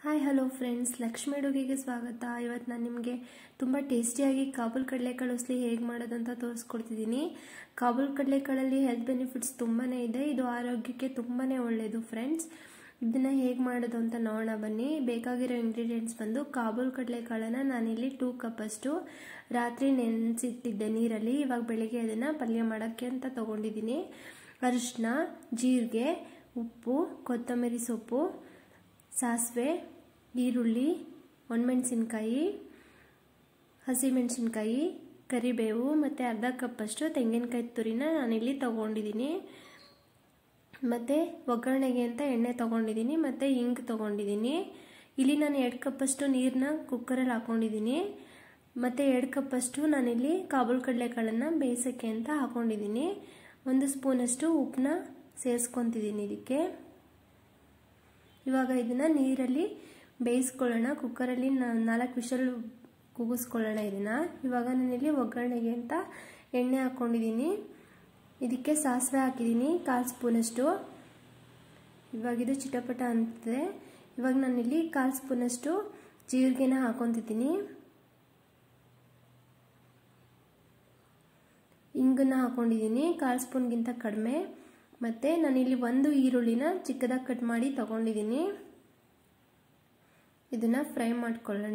Hi hello friends, Lakshmi ಅಡುಗೆಗೆ ಸ್ವಾಗತ. ಇವತ್ತು ನಾನು ನಿಮಗೆ ತುಂಬ ಟೇಸ್ಟಿಯಾಗಿ ಕಾಬೂಲ್ ಕಡಲೆಕಾಳು ಉಸ್ಲಿ ಹೇಗೆ ಮಾಡೋದು ಅಂತ ತೋರಿಸ್ಕೊಡ್ತಿದ್ದೀನಿ. ಕಾಬೂಲ್ ಕಡಲೆಕಾಳಲ್ಲಿ ಹೆಲ್ತ್ ಬೆನಿಫಿಟ್ಸ್ ತುಂಬಾ ಇದೆ. ಇದು ಆರೋಗ್ಯಕ್ಕೆ ತುಂಬಾ ಒಳ್ಳೆಯದು ಫ್ರೆಂಡ್ಸ್. ಇದನ್ನು ಹೇಗೆ ಮಾಡೋದು ಅಂತ ನೋಡೋಣ ಬನ್ನಿ. ಬೇಕಾಗಿರೋ ಇಂಗ್ರೀಡಿಯೆಂಟ್ಸ್ ಬಂದು ಕಾಬೂಲ್ ಕಡಲೆಕಾಳನ್ನು ನಾನಿಲ್ಲಿ 2 ಕಪ್ ಅಷ್ಟು ರಾತ್ರಿ ನೆನೆಸಿಟ್ಟಿದ್ದೆ ನೀರಲ್ಲಿ. ಇವಾಗ ಬೆಳಿಗ್ಗೆ ಅದನ್ನು ಪಲ್ಯ ಮಾಡೋಕ್ಕೆ ಅಂತ ತೊಗೊಂಡಿದ್ದೀನಿ. ಅರಿಶಿನ, ಜೀರಿಗೆ, ಉಪ್ಪು, ಕೊತ್ತಂಬರಿ ಸೊಪ್ಪು, ಸಾಸಿವೆ, ಈರುಳ್ಳಿ, ಒಣಮೆಣಸಿನ್ಕಾಯಿ, ಹಸಿಮೆಣಸಿನ್ಕಾಯಿ, ಕರಿಬೇವು ಮತ್ತು ಅರ್ಧ ಕಪ್ಪಷ್ಟು ತೆಂಗಿನಕಾಯಿ ತುರಿನ ನಾನಿಲ್ಲಿ ತೊಗೊಂಡಿದ್ದೀನಿ. ಮತ್ತು ಒಗ್ಗರಣೆಗೆ ಅಂತ ಎಣ್ಣೆ ತೊಗೊಂಡಿದ್ದೀನಿ ಮತ್ತು ಹಿಂಗ್ ತೊಗೊಂಡಿದ್ದೀನಿ. ಇಲ್ಲಿ ನಾನು 2 ಕಪ್ಪಷ್ಟು ನೀರನ್ನ ಕುಕ್ಕರಲ್ಲಿ ಹಾಕ್ಕೊಂಡಿದ್ದೀನಿ. ಮತ್ತು 2 ಕಪ್ಪಷ್ಟು ನಾನಿಲ್ಲಿ ಕಾಬೂಲ್ ಕಡಲೆಕಾಳನ್ನು ಬೇಯಿಸೋಕ್ಕೆ ಅಂತ ಹಾಕ್ಕೊಂಡಿದ್ದೀನಿ. 1 ಸ್ಪೂನಷ್ಟು ಉಪ್ಪನ್ನ ಸೇರಿಸ್ಕೊತಿದ್ದೀನಿ ಇದಕ್ಕೆ. ಇವಾಗ ಇದನ್ನು ನೀರಲ್ಲಿ ಬೇಯಿಸ್ಕೊಳ್ಳೋಣ. ಕುಕ್ಕರಲ್ಲಿ 4 ವಿಷಲ್ ಕೂಗಿಸ್ಕೊಳ್ಳೋಣ ಇದನ್ನು. ಇವಾಗ ನಾನಿಲ್ಲಿ ಒಗ್ಗರಣೆಗೆ ಅಂತ ಎಣ್ಣೆ ಹಾಕ್ಕೊಂಡಿದ್ದೀನಿ. ಇದಕ್ಕೆ ಸಾಸಿವೆ ಹಾಕಿದ್ದೀನಿ 1/4 ಸ್ಪೂನಷ್ಟು. ಇವಾಗ ಇದು ಚಿಟಪಟ ಅಂತಿದೆ. ಇವಾಗ ನಾನಿಲ್ಲಿ 1/4 ಸ್ಪೂನಷ್ಟು ಜೀರಿಗೆನ ಹಾಕ್ಕೊತಿದ್ದೀನಿ. ಹಿಂಗನ್ನ ಹಾಕ್ಕೊಂಡಿದ್ದೀನಿ 1/4 ಸ್ಪೂನ್ಗಿಂತ ಕಡಿಮೆ. ಮತ್ತು ನಾನಿಲ್ಲಿ 1 ಈರುಳ್ಳಿನ ಚಿಕ್ಕದಾಗಿ ಕಟ್ ಮಾಡಿ ತಗೊಂಡಿದ್ದೀನಿ. ಇದನ್ನು ಫ್ರೈ ಮಾಡ್ಕೊಳ್ಳೋಣ.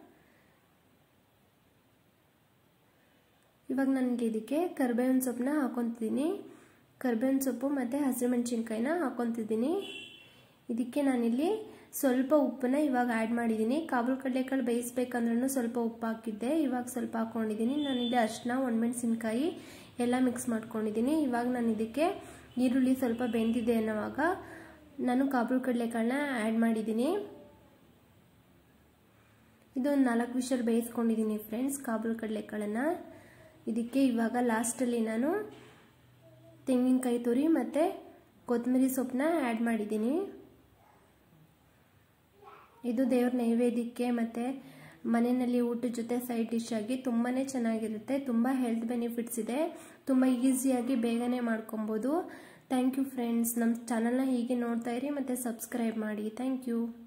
ಇವಾಗ ನನಗೆ ಇದಕ್ಕೆ ಕರಿಬೇವಿನ ಸೊಪ್ಪನ್ನ ಹಾಕ್ಕೊತಿದ್ದೀನಿ. ಕರಿಬೇವಿನ ಸೊಪ್ಪು ಮತ್ತು ಹಸಿಮೆಣಸಿನ್ಕಾಯಿನ ಹಾಕ್ಕೊತಿದ್ದೀನಿ. ಇದಕ್ಕೆ ನಾನಿಲ್ಲಿ ಸ್ವಲ್ಪ ಉಪ್ಪನ್ನ ಇವಾಗ ಆ್ಯಡ್ ಮಾಡಿದ್ದೀನಿ. ಕಾಬೂಲ್ ಕಡಲೆಕಾಳು ಬೇಯಿಸ್ಬೇಕಂದ್ರೂ ಸ್ವಲ್ಪ ಉಪ್ಪು ಹಾಕಿದ್ದೆ. ಇವಾಗ ಸ್ವಲ್ಪ ಹಾಕ್ಕೊಂಡಿದ್ದೀನಿ. ನಾನಿಲ್ಲಿ ಅರಿಶಿನ, ಒಣಮೆಣಸಿನ್ಕಾಯಿ ಎಲ್ಲ ಮಿಕ್ಸ್ ಮಾಡ್ಕೊಂಡಿದ್ದೀನಿ. ಇವಾಗ ನಾನು ಇದಕ್ಕೆ ಈರುಳ್ಳಿ ಸ್ವಲ್ಪ ಬೆಂದಿದೆ ಅನ್ನೋವಾಗ ನಾನು ಕಾಬೂಲ್ ಕಡಲೆಕಾಳನ್ನ ಆ್ಯಡ್ ಮಾಡಿದ್ದೀನಿ. ಇದು 4 ವಿಷಲ್ ಬೇಯಿಸ್ಕೊಂಡಿದ್ದೀನಿ ಫ್ರೆಂಡ್ಸ್ ಕಾಬೂಲ್ ಕಡಲೆಕಾಳನ್ನು. ಇದಕ್ಕೆ ಇವಾಗ ಲಾಸ್ಟಲ್ಲಿ ನಾನು ತೆಂಗಿನಕಾಯಿ ತುರಿ ಮತ್ತು ಕೊತ್ತಂಬರಿ ಸೊಪ್ಪನ್ನ ಆ್ಯಡ್ ಮಾಡಿದ್ದೀನಿ. ಇದು ದೇವ್ರ ನೈವೇದ್ಯಕ್ಕೆ ಮತ್ತು ಮನೆಯಲ್ಲಿ ಊಟದ ಜೊತೆ ಸೈಡ್ ಡಿಶ್ ಆಗಿ ತುಂಬಾ ಚೆನ್ನಾಗಿರುತ್ತೆ. ತುಂಬ ಹೆಲ್ತ್ ಬೆನಿಫಿಟ್ಸ್ ಇದೆ. ತುಂಬ ಈಸಿಯಾಗಿ ಬೇಗನೆ ಮಾಡ್ಕೊಬೋದು. Thank you friends. ನಮ್ಮ ಚಾನಲ್ನ ಹೀಗೆ ನೋಡ್ತಾ ಇರಿ ಮತ್ತು ಸಬ್ಸ್ಕ್ರೈಬ್ ಮಾಡಿ. Thank you.